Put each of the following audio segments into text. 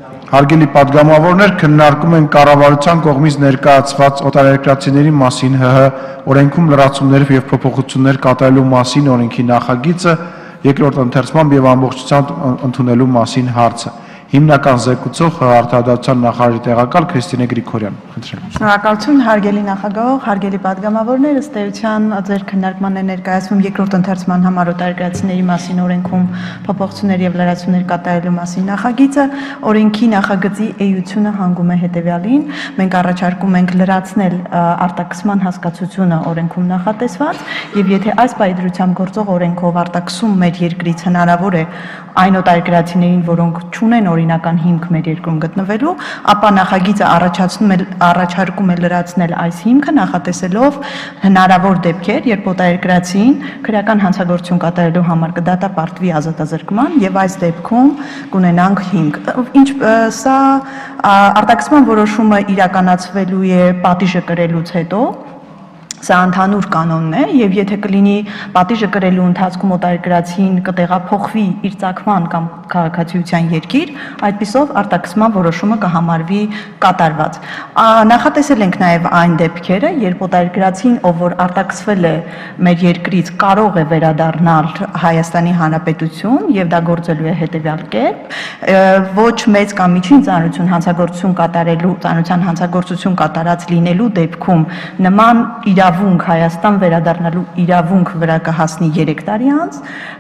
Հարգելի պատգամավորներ, քննարկում են կառավարության կողմից ներկայացված օտարերկրացիների մասին ՀՀ օրենքում լրացումներ եւ փոփոխություններ կատարելու մասին օրենքի նախագիծը երկրորդ ընթերցմամբ եւ ամբողջությամբ ընդունելու մասին հարցը։ Հիմնական զեկուցող արտադրության նախարարի տեղակալ Քրիստինե Գրիգորյան։ Շնորհակալություն, հարգելի նախագահող, հարգելի պատգամավորներ, ըստ էության ձեր քննարկման է ներկայացվում երկրորդ ընթերցման համար օտարերկրացիների մասին օրենքում փոփոխություններ եւ լրացումներ կատարելու մասին նախագիծը, օրենքի նախագծի էությունը հանգում է հետեւյալին. մենք առաջարկում ենք լրացնել արտաքսման հասկացությունը օրենքում նախատեսված եւ եթե այս պայմանությամբ գործող օրենքով արտաքսում մեր երկրից հնարավոր է այն օտարերկրացիներին, որոնք չունեն օրինական հիմք մեր երկրում գտնվելու, ապա նախագիծը առաջարկում է լրացնել այս հիմքը նախատեսելով հնարավոր դեպքեր, երբ օտարերկրացին քրեական հանցագործություն կատարելու համար կդատապարտվի ազատազրկման եւ այս դեպքում կունենանք հիմք։ Սա արտաքսման որոշումը իրականացվելու է պատիժը կրելուց հետո Սա ընդհանուր կանոնն է եւ եթե կլինի պատիժը կրելու ընթացքում օտարերկրացին կտեղափոխվի իր ցակման կամ քաղաքացիության երկիր, այդպիսով արտաքսման որոշումը կհամարվի կատարված։ Նախատեսել ենք նաեւ այն դեպքերը, երբ օտարերկրացին, ով որ արտաքսվել է մեր երկրից, կարող է վերադառնալ Հայաստանի Հանրապետություն եւ դա գործելու է հետեւյալ կերպ, ոչ մեծ կամ միջին ծանրություն հանցագործություն կատարելու, ծանրության հանցագործություն կատարած լինելու դեպքում նման իրավունք Հայաստան վերադառնալու իրավունք վրա կհասնի 3 տարի անց,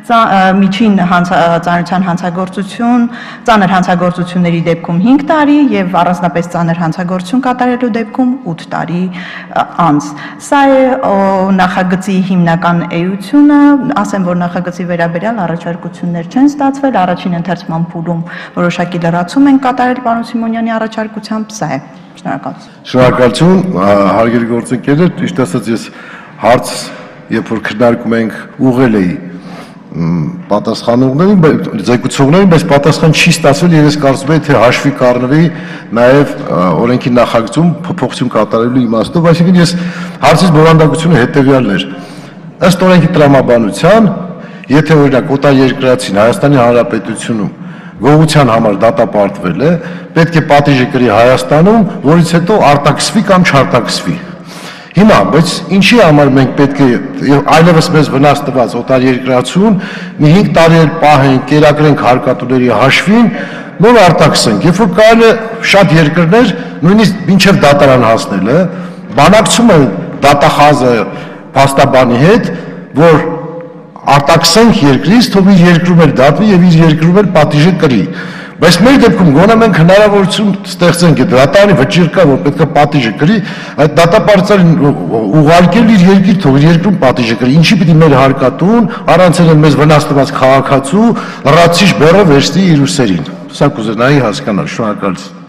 միջին ծանրության հանցագործություն, ծանր հանցագործությունների դեպքում 5 տարի եւ առանձնապես ծանր հանցագործություն կատարելու դեպքում 8 տարի անց։ Սա է նախագծի հիմնական էությունը, ասեմ, որ նախագծի վերաբերյալ առաջարկություններ չեն ստացվել, առաջին ընթերցման փուլում որոշակի լրացում են կատարել պարոն Սիմոնյանի առաջարկությամբ, սա է։ Շնորհակալություն, հարգելի գործընկերներ, ճիշտ ասած ես հարց, երբ որ քննարկում ենք ուղղել էի պատասխանողներին, զեկուցողներին, բայց պատասխան չի ստացվել եւ ես կարծում եմ թե հաշվի կառնվի նաեւ օրենքի նախագծում փոփոխություն կատարելու իմաստով, այսինքն ես հարցից բովանդակությունը հետեւյալն էր։ Ըստ օրենքի տրամաբանության, եթե օրինակ օտարերկրացին Հայաստանի Հանրապետությունում գողության համար դատապարտվել է, պետք է պատիժը կրի Հայաստանում, որից հետո արտաքսվի կամ չարտաքսվի։ Հիմա, բայց ինչի համար մենք պետք է այլևս մեզ վնաս տված օտարերկրացուն մի 5 տարի պահենք, կերակրենք հարկատուների հաշվին, նոր արտաքսենք, երբ որ կարելի է շատ երկրներ նույնիսկ մինչև դատարան հասնել, բանակցում են դատախազը փաստաբանի հետ, որ արտաքսենք երկրից, թող իր երկրում էլ դատվի եւ իր երկրում էլ պատիժը կրի։ Բայց մեր դեպքում գոնե մենք հնարավորություն ստեղծենք, եթե դատարանի վճիռ կա, որ պետք է պատիժը կրի, այդ դատապարտարին ուղարկել իր երկիր, թող իր երկրում պատիժը կրի։ Ինչի պիտի մեր հարկատուն առանց էլ մեզ վնաս տված քաղաքացու լրացիչ բեռը վերցնի իր ուսերին։ Սա կուզենայի հասկանալ, շնորհակալություն։